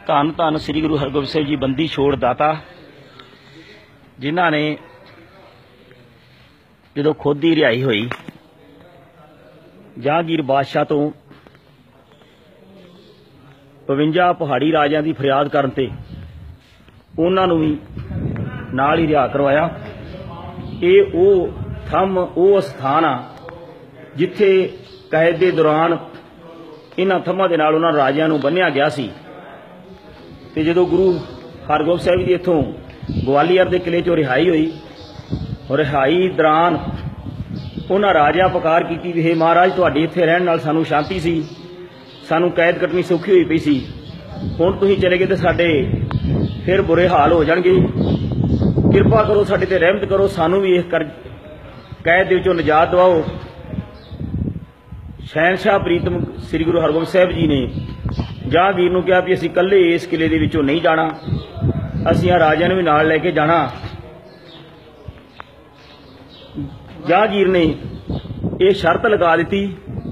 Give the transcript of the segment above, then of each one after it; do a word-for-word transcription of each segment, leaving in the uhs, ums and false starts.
धन धन श्री गुरु हरगोबिंद साहिब जी बंदी छोड़ दाता, जिन्हां ने जदों खुद की रिहाई हुई जहांगीर बादशाह तो पवंजा पहाड़ी राजियां की फरियाद करन ते उन्हां नूं भी नाल ही रिहा करवाया। ये वो थम वो स्थान आ जिथे कैद के दौरान इन्हां थम्मां दे नाल उन्हां राजियां नूं बन्निया गया सी। ते जदों गुरु हरगोबिंद साहिब जी इत्थों ग्वालियर के किले चों रिहाई हुई और रिहाई दौरान उन्हां राजियां पुकार की भी हे महाराज तुहाडे इत्थे रहण नाल सानूं शांति सी, सानूं कैद कटनी सौखी हुई पई सी, हुण तुसीं चले गए तो साडे फिर बुरे हाल हो जाणगे, किरपा करो साडे ते रहमत करो, सानूं भी इस कर कैद दे विचों निजात दिवाओ। शहनशाह प्रीतम श्री गुरु हरगोबिंद साहिब जी ने जहांगीर नूं कहा भी असीं कल्ले इस किले दे विचों नहीं जाना, असीं राजियां नूं भी नाल लैके जाना। जहांगीर ने यह शर्त लगा दी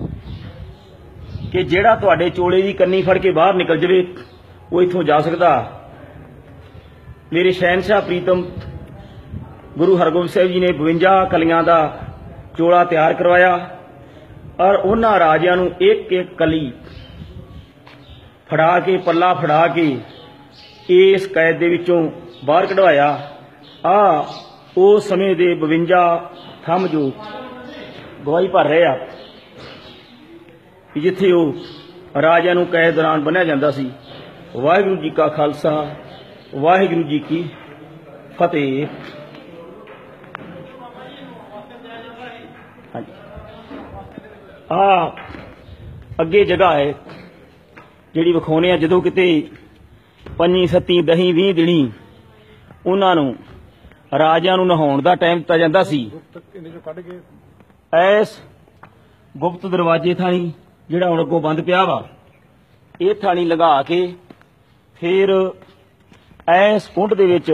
कि जिहड़ा तुहाडे चोले की कन्नी फड़ के बाहर निकल जाए वो इत्थों जा सकदा। मेरे शहनशाह प्रीतम गुरु हरगोबिंद साहिब जी ने बवंजा कलियां का चोला तैयार करवाया और उन्हां राजियां नूं एक एक कली फड़ा के पल्ला फड़ा के इस कैद दे विचों बाहर कढवाया। आ उस समय दे बवंजा थम जो गवाही भर रहे आ जिथे वो राजियां नूं कैद दौरान बन्निया जांदा सी। वाहिगुरू जी का खालसा वाहिगुरू जी की फतेह। आ अगे जगह है जिहड़ी विखाउने आ जदों किते पंजी सत्ती दही ਵੀਹ दिनी उन्हां नूं राजियां नूं नहाउण दा टाइम दित्ता जांदा सी। ऐस गुप्त दरवाजे थाणी जिहड़ा हुण अगों बंद पिया वा इह थाणी लगा के फिर ऐस कुंड दे विच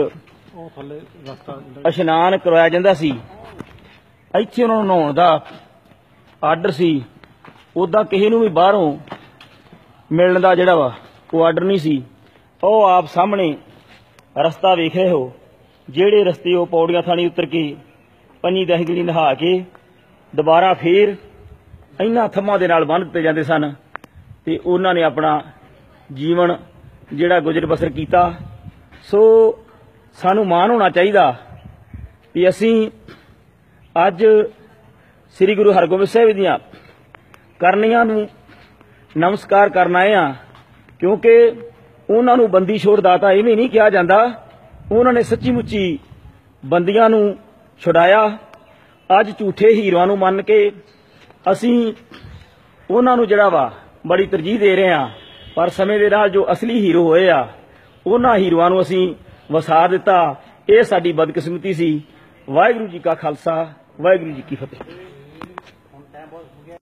इशनान करवाया जांदा सी। इत्थे उन्हां नूं नहाउण दा आर्डर सी, उदा किसी नूं भी बाहरों मिलण दा जिहड़ा वा वो आर्डर नहीं सी। ਉਹ आप सामने रस्ता वेख रहे हो, ਜਿਹੜੇ रस्ते वो पौड़ियां थाणी उतर के पंजी दस दिनी नहा के दोबारा फिर इन्हां थम्मां दे नाल बन्ह दित्ते जांदे सन ते उन्हां ने अपना जीवन जिहड़ा गुजर बसर कीता। सो सानूं माण होना चाहिदा भी असीं अज श्री गुरु हरगोबिंद साहिब दीआं करनियां नूं नमस्कार करन आए आ, क्योंकि उन्हां नूं बंदी छोड़ दाता इवें नहीं कहा जांदा। उन्हां ने सच्ची मुच्ची बंदियां नूं छुड़ाया। अज झूठे हीरोआं नूं मन के असीं उन्हां नूं जिहड़ा वा बड़ी तरजीह दे रहे हां, पर समय दे नाल जो असली हीरो होए आ उन्हां हीरोआं नूं असीं वसार दिता। इह साडी बदकिस्मती सी। वाहिगुरू जी का खालसा वाहिगुरू जी की फतेह।